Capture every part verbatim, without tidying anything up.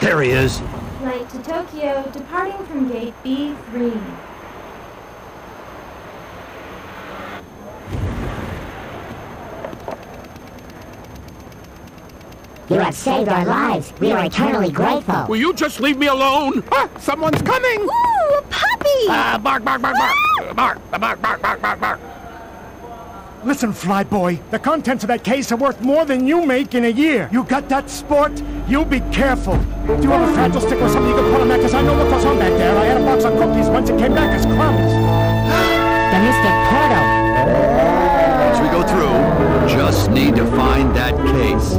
There he is. Flight to Tokyo, departing from gate B three. You have saved our lives. We are eternally grateful. Will you just leave me alone? Ah, someone's coming! Ooh, a puppy! Ah, bark, bark, bark, bark! Bark, bark, bark, bark, bark, bark! Listen, Flyboy, the contents of that case are worth more than you make in a year. You got that, sport? You be careful. Do you have a fragile stick or something you can put on that? Because I know what goes on back there. I had a box of cookies once, it came back as crumbs. The mystic portal. As we go through, just need to find that case.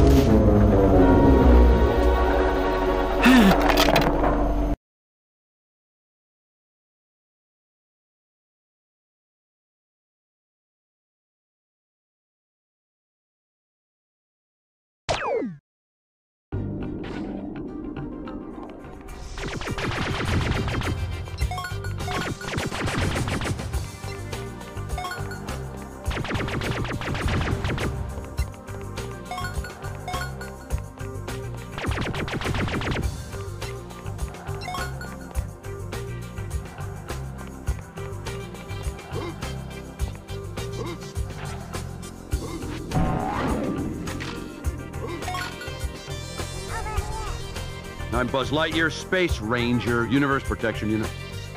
I'm Buzz Lightyear, Space Ranger, Universe Protection Unit.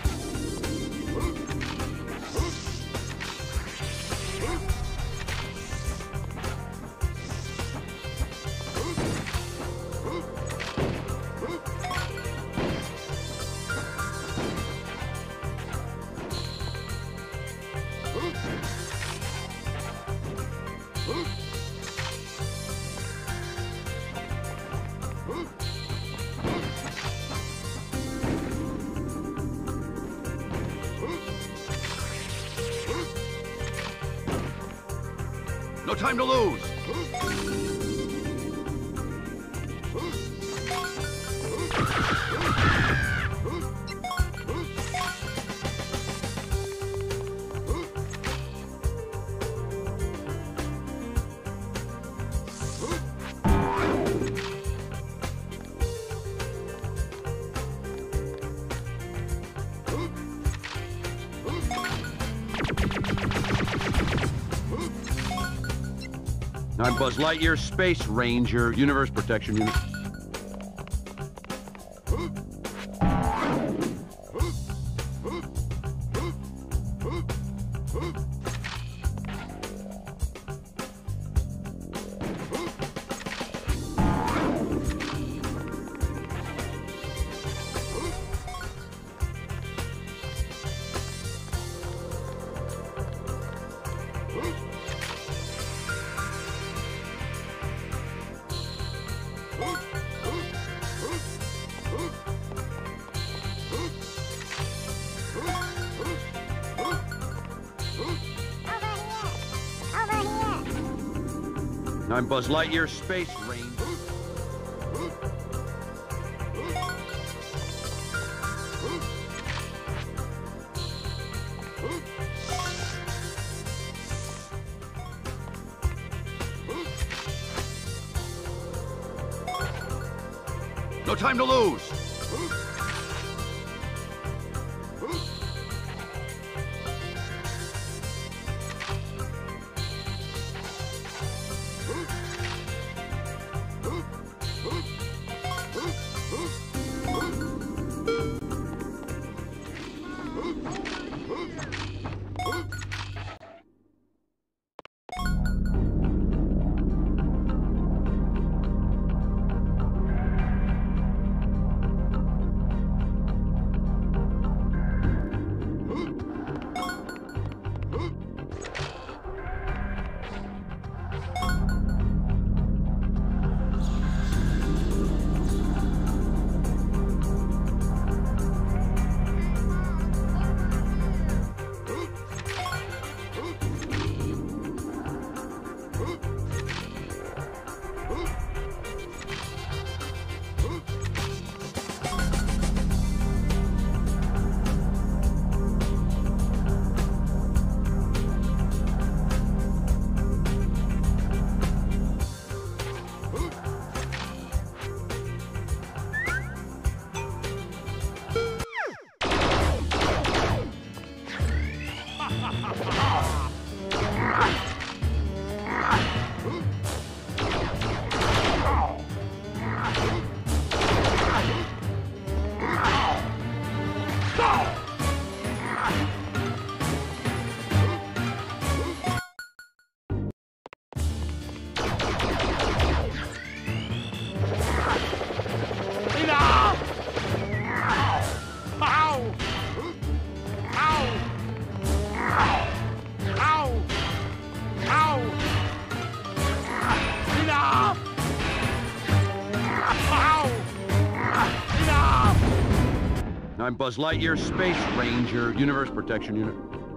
No time to lose. I'm Buzz Lightyear, Space Ranger, Universe Protection Unit. I'm Buzz Lightyear, Space Ranger. No time to lose. I'm Buzz Lightyear, Space Ranger, Universe Protection Unit.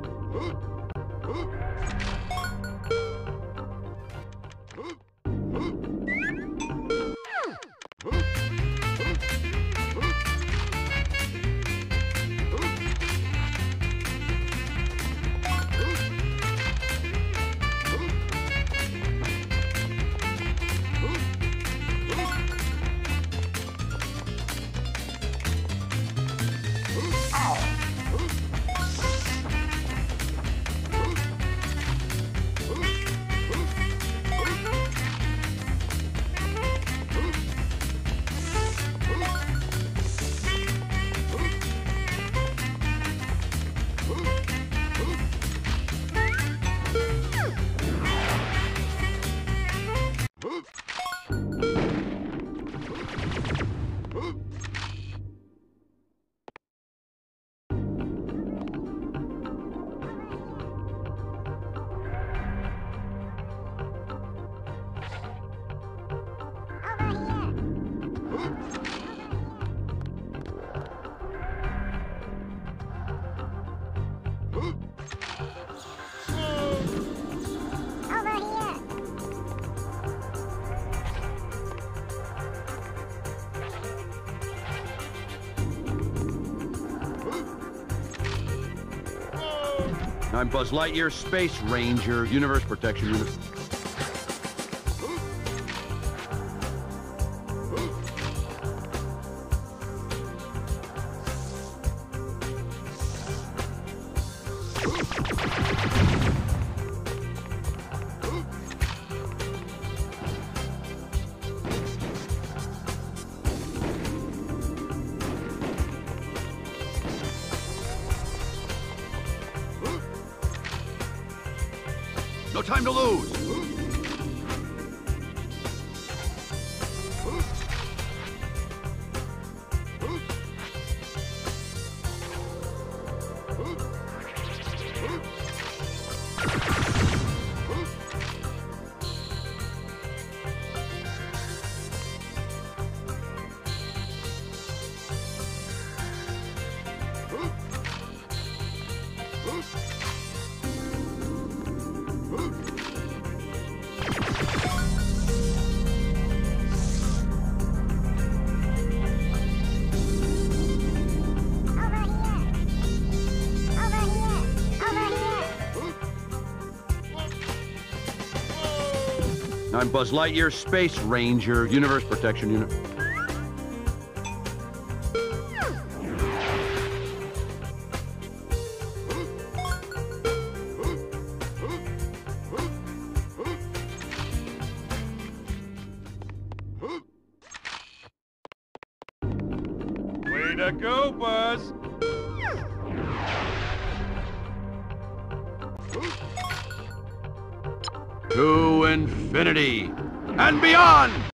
I'm Buzz Lightyear, Space Ranger, Universe Protection Unit. No time to lose! I'm Buzz Lightyear, Space Ranger, Universe Protection Unit. Way to go, Buzz! To infinity and beyond!